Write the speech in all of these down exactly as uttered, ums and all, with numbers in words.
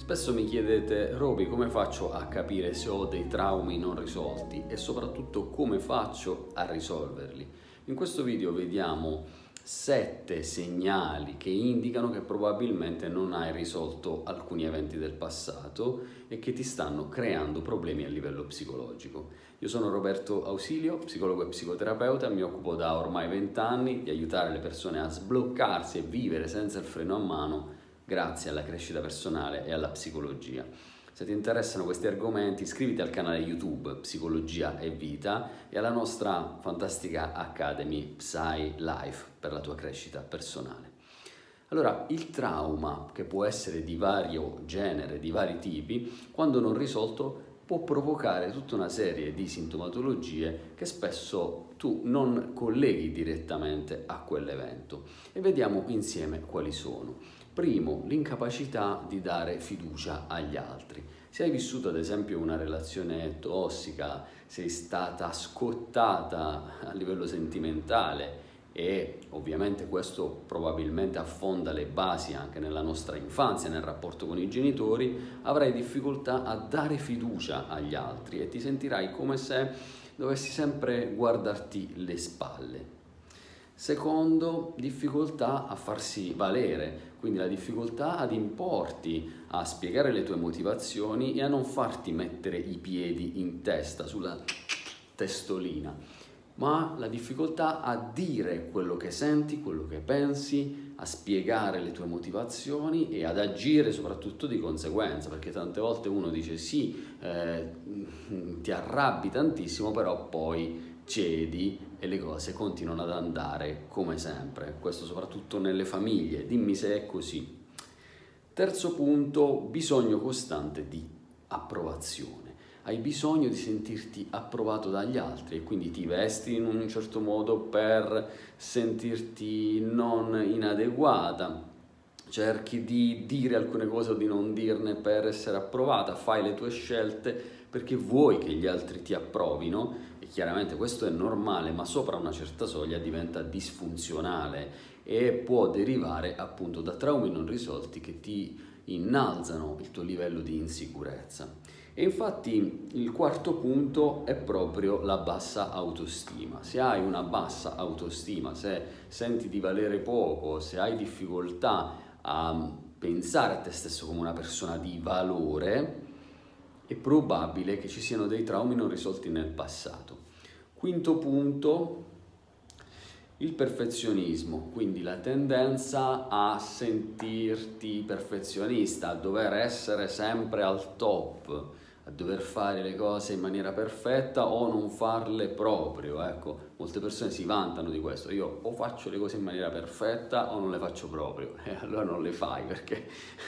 Spesso mi chiedete: Roby, come faccio a capire se ho dei traumi non risolti e soprattutto come faccio a risolverli? In questo video vediamo sette segnali che indicano che probabilmente non hai risolto alcuni eventi del passato e che ti stanno creando problemi a livello psicologico. Io sono Roberto Ausilio, psicologo e psicoterapeuta, mi occupo da ormai venti anni di aiutare le persone a sbloccarsi e vivere senza il freno a mano grazie alla crescita personale e alla psicologia. Se ti interessano questi argomenti, iscriviti al canale YouTube Psicologia e Vita e alla nostra fantastica Academy Psy Life per la tua crescita personale. Allora, il trauma, che può essere di vario genere, di vari tipi, quando non risolto può provocare tutta una serie di sintomatologie che spesso tu non colleghi direttamente a quell'evento. E vediamo insieme quali sono. Primo, l'incapacità di dare fiducia agli altri. Se hai vissuto ad esempio una relazione tossica, sei stata scottata a livello sentimentale e ovviamente questo probabilmente affonda le basi anche nella nostra infanzia, nel rapporto con i genitori, avrai difficoltà a dare fiducia agli altri e ti sentirai come se dovessi sempre guardarti le spalle. Secondo, difficoltà a farsi valere, quindi la difficoltà ad importi, a spiegare le tue motivazioni e a non farti mettere i piedi in testa, sulla testolina, ma la difficoltà a dire quello che senti, quello che pensi, a spiegare le tue motivazioni e ad agire soprattutto di conseguenza, perché tante volte uno dice sì, eh, ti arrabbi tantissimo, però poi cedi e le cose continuano ad andare come sempre. Questo soprattutto nelle famiglie, dimmi se è così. Terzo punto, bisogno costante di approvazione. Hai bisogno di sentirti approvato dagli altri e quindi ti vesti in un certo modo per sentirti non inadeguata, cerchi di dire alcune cose o di non dirne per essere approvata, fai le tue scelte perché vuoi che gli altri ti approvino e chiaramente questo è normale, ma sopra una certa soglia diventa disfunzionale e può derivare appunto da traumi non risolti che ti innalzano il tuo livello di insicurezza. E infatti il quarto punto è proprio la bassa autostima. Se hai una bassa autostima, se senti di valere poco, se hai difficoltà a pensare a te stesso come una persona di valore, è probabile che ci siano dei traumi non risolti nel passato. Quinto punto, il perfezionismo, quindi la tendenza a sentirti perfezionista, a dover essere sempre al top, a dover fare le cose in maniera perfetta o non farle proprio. Ecco, molte persone si vantano di questo: io o faccio le cose in maniera perfetta o non le faccio proprio, e allora non le fai perché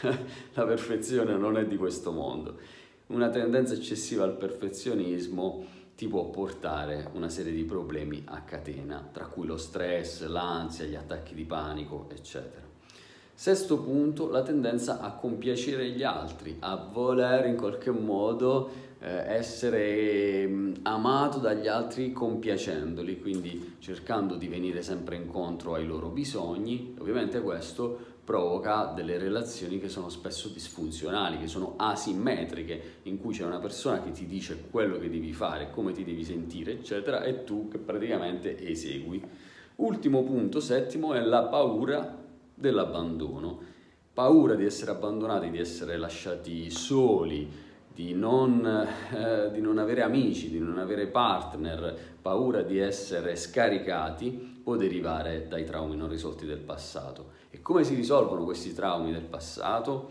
la perfezione non è di questo mondo. Una tendenza eccessiva al perfezionismo ti può portare una serie di problemi a catena, tra cui lo stress, l'ansia, gli attacchi di panico, eccetera. Sesto punto, la tendenza a compiacere gli altri, a voler in qualche modo eh, essere mh, amato dagli altri compiacendoli, quindi cercando di venire sempre incontro ai loro bisogni. Ovviamente questo provoca delle relazioni che sono spesso disfunzionali, che sono asimmetriche, in cui c'è una persona che ti dice quello che devi fare, come ti devi sentire, eccetera, e tu che praticamente esegui. Ultimo punto, settimo, è la paura dell'abbandono. Paura di essere abbandonati, di essere lasciati soli, di non, eh, di non avere amici, di non avere partner, paura di essere scaricati, può derivare dai traumi non risolti del passato. E come si risolvono questi traumi del passato?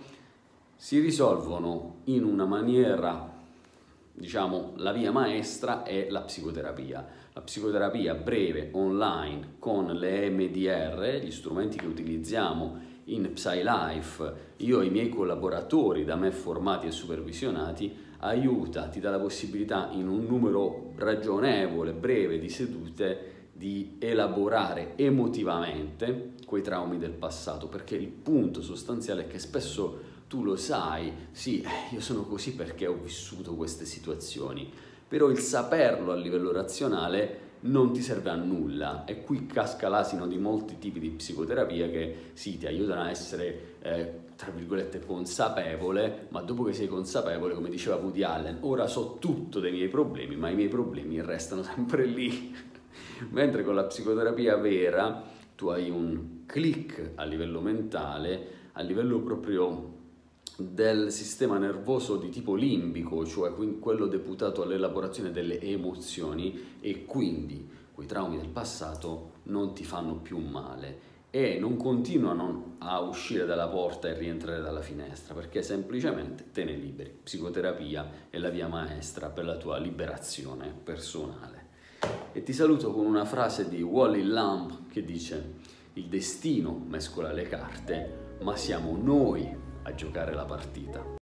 Si risolvono in una maniera, diciamo, la via maestra è la psicoterapia. La psicoterapia breve, online, con le E M D R, gli strumenti che utilizziamo in Psy Life, io e i miei collaboratori da me formati e supervisionati, aiuta, ti dà la possibilità in un numero ragionevole, breve di sedute di elaborare emotivamente quei traumi del passato, perché il punto sostanziale è che spesso tu lo sai, sì, io sono così perché ho vissuto queste situazioni, però il saperlo a livello razionale non ti serve a nulla. E qui casca l'asino di molti tipi di psicoterapia che sì, ti aiutano a essere eh, tra virgolette consapevole, ma dopo che sei consapevole, come diceva Woody Allen, ora so tutto dei miei problemi, ma i miei problemi restano sempre lì. Mentre con la psicoterapia vera tu hai un click a livello mentale, a livello proprio del sistema nervoso di tipo limbico, cioè quello deputato all'elaborazione delle emozioni, e quindi quei traumi del passato non ti fanno più male e non continuano a uscire dalla porta e rientrare dalla finestra, perché semplicemente te ne liberi. Psicoterapia è la via maestra per la tua liberazione personale. E ti saluto con una frase di Wally Lamb che dice: il destino mescola le carte, ma siamo noi a giocare la partita.